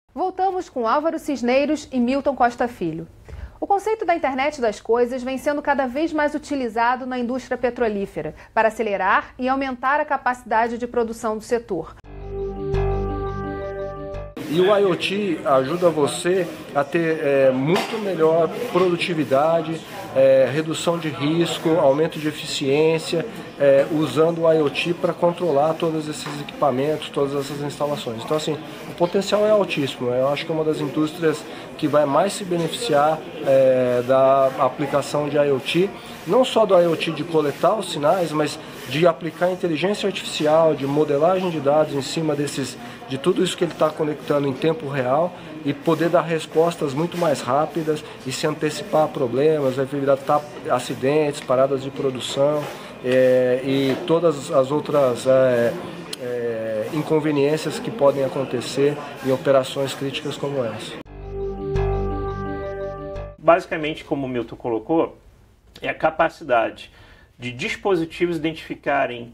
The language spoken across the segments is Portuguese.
Voltamos com Álvaro Cisneiros e Milton Costa Filho. O conceito da internet das coisas vem sendo cada vez mais utilizado na indústria petrolífera para acelerar e aumentar a capacidade de produção do setor. E o IoT ajuda você a ter muito melhor produtividade, redução de risco, aumento de eficiência, usando o IoT para controlar todos esses equipamentos, todas essas instalações. Então, assim, o potencial é altíssimo. Eu acho que é uma das indústrias que vai mais se beneficiar da aplicação de IoT, não só do IoT de coletar os sinais, mas de aplicar inteligência artificial, de modelagem de dados em cima de tudo isso que ele está conectando em tempo real e poder dar respostas muito mais rápidas e se antecipar a problemas, evitar acidentes, paradas de produção e todas as outras inconveniências que podem acontecer em operações críticas como essa. Basicamente, como o Milton colocou, é a capacidade de dispositivos identificarem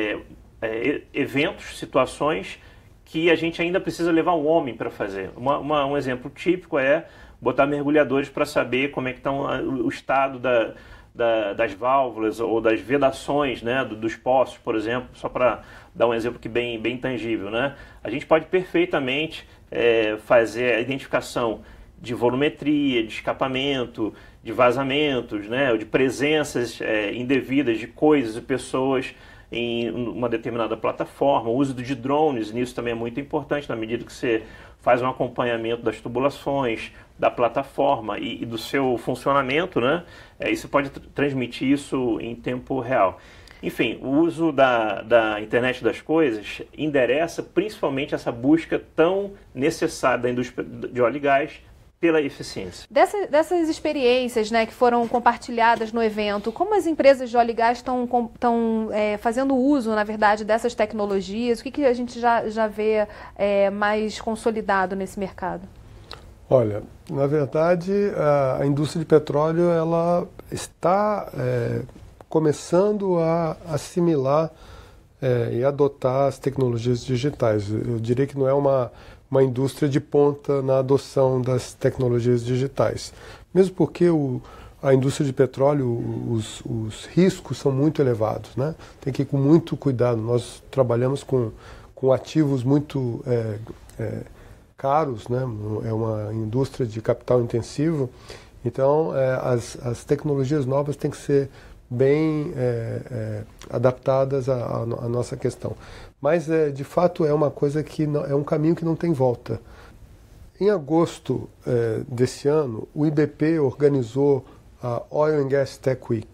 eventos, situações que a gente ainda precisa levar um homem para fazer. Um exemplo típico é botar mergulhadores para saber como é que está o estado das válvulas ou das vedações, né, dos poços, por exemplo, só para dar um exemplo que bem tangível, né? A gente pode perfeitamente fazer a identificação de volumetria, de escapamento, de vazamentos, né, de presenças indevidas de coisas e pessoas em uma determinada plataforma. O uso de drones nisso também é muito importante, na medida que você faz um acompanhamento das tubulações, da plataforma e do seu funcionamento, né? E você pode transmitir isso em tempo real. Enfim, o uso da internet das coisas endereça principalmente essa busca tão necessária da indústria de óleo e gás pela eficiência. Dessas experiências, né, que foram compartilhadas no evento, como as empresas de óleo e gás estão fazendo uso, na verdade, dessas tecnologias? O que a gente já vê mais consolidado nesse mercado? Olha, na verdade, a indústria de petróleo ela está começando a assimilar e adotar as tecnologias digitais. Eu diria que não é uma indústria de ponta na adoção das tecnologias digitais. Mesmo porque a indústria de petróleo, os riscos são muito elevados, né? Tem que ir com muito cuidado. Nós trabalhamos com ativos muito caros, né? É uma indústria de capital intensivo. Então, as tecnologias novas têm que ser bem adaptadas à nossa questão. Mas, de fato, é uma coisa que é um caminho que não tem volta. Em agosto desse ano, o IBP organizou a Oil and Gas Tech Week,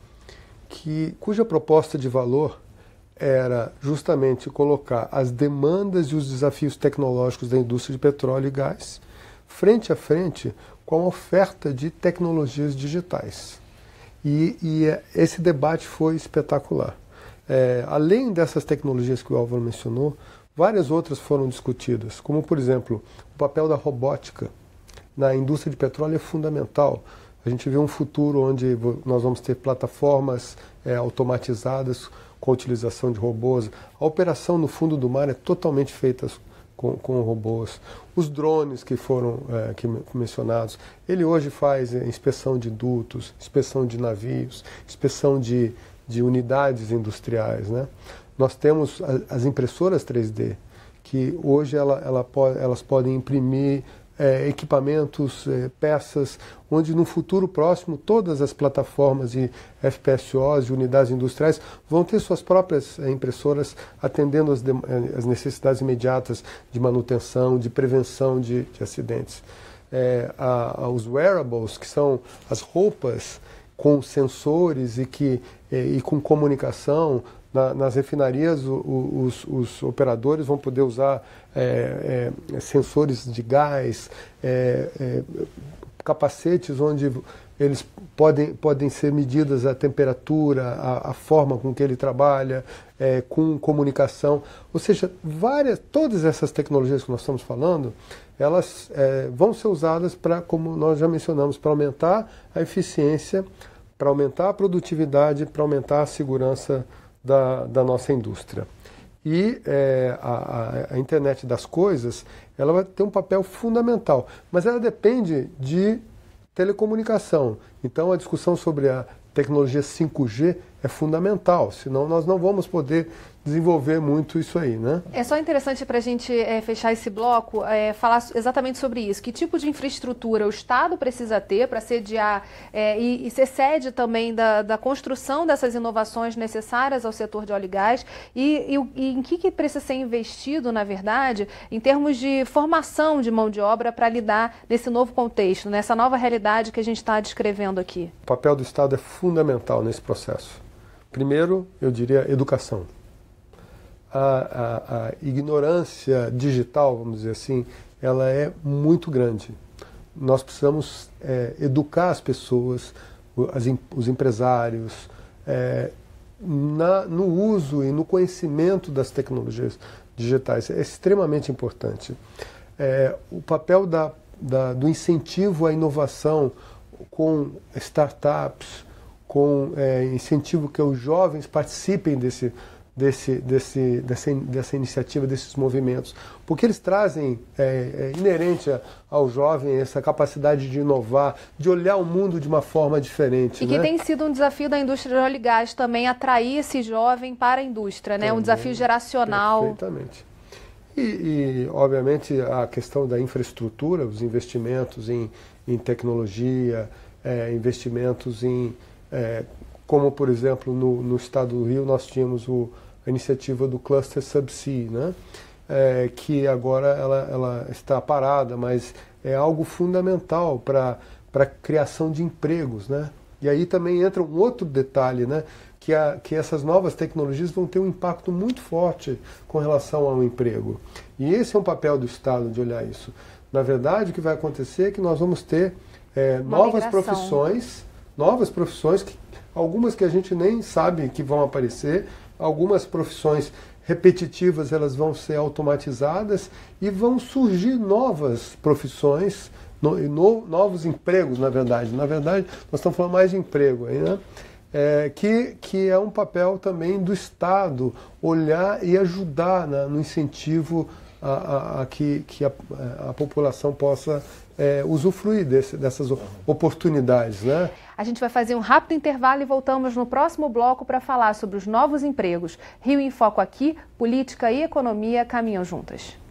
cuja proposta de valor era justamente colocar as demandas e os desafios tecnológicos da indústria de petróleo e gás frente a frente com a oferta de tecnologias digitais. E esse debate foi espetacular. Além dessas tecnologias que o Álvaro mencionou, várias outras foram discutidas, como, por exemplo, o papel da robótica na indústria de petróleo é fundamental. A gente vê um futuro onde nós vamos ter plataformas automatizadas com a utilização de robôs. A operação no fundo do mar é totalmente feita com robôs. Os drones que foram mencionados, ele hoje faz inspeção de dutos, inspeção de navios, inspeção de unidades industriais, né? Nós temos as impressoras 3D, que hoje elas podem imprimir equipamentos, peças, onde no futuro próximo todas as plataformas de FPSOs e unidades industriais vão ter suas próprias impressoras atendendo as necessidades imediatas de manutenção, de prevenção de acidentes. Os wearables, que são as roupas com sensores e com comunicação. Nas refinarias, os operadores vão poder usar sensores de gás, capacetes onde eles podem ser medidas a temperatura, a forma com que ele trabalha, com comunicação. Ou seja, todas essas tecnologias que nós estamos falando, elas vão ser usadas para, como nós já mencionamos, para aumentar a eficiência, para aumentar a produtividade, para aumentar a segurança da nossa indústria. E a internet das coisas, ela vai ter um papel fundamental, mas ela depende de telecomunicação. Então a discussão sobre a tecnologia 5G é fundamental, senão nós não vamos poder desenvolver muito isso aí, né? É só interessante para a gente fechar esse bloco, falar exatamente sobre isso. Que tipo de infraestrutura o Estado precisa ter para sediar e ser sede também da construção dessas inovações necessárias ao setor de óleo e gás e em que precisa ser investido, na verdade, em termos de formação de mão de obra para lidar nesse novo contexto, nessa nova realidade que a gente está descrevendo aqui. O papel do Estado é fundamental nesse processo. Primeiro, eu diria, educação. A ignorância digital, vamos dizer assim, ela é muito grande. Nós precisamos educar as pessoas, os empresários, no uso e no conhecimento das tecnologias digitais. É extremamente importante. O papel do incentivo à inovação com startups, com incentivo que os jovens participem dessa iniciativa, desses movimentos, porque eles trazem inerente ao jovem essa capacidade de inovar, de olhar o mundo de uma forma diferente. E que tem sido um desafio da indústria de óleo e gás também, atrair esse jovem para a indústria, né? Um desafio geracional. Perfeitamente. E, obviamente, a questão da infraestrutura, os investimentos em tecnologia, investimentos como, por exemplo, no estado do Rio, nós tínhamos a iniciativa do Cluster Subsea, né? Que agora ela está parada, mas é algo fundamental para a criação de empregos, né? E aí também entra um outro detalhe, né? Que essas novas tecnologias vão ter um impacto muito forte com relação ao emprego. E esse é um papel do Estado de olhar isso. Na verdade, o que vai acontecer é que nós vamos ter novas profissões, algumas que a gente nem sabe que vão aparecer, algumas profissões repetitivas elas vão ser automatizadas e vão surgir novas profissões, novos empregos, na verdade. Na verdade, nós estamos falando mais de emprego aí, né? Que é um papel também do Estado olhar e ajudar no incentivo a que a população possa usufruir dessas oportunidades, né? A gente vai fazer um rápido intervalo e voltamos no próximo bloco para falar sobre os novos empregos. Rio em Foco aqui, política e economia caminham juntas.